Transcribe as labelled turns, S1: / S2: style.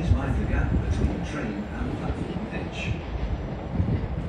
S1: Mind the gap between train and platform edge.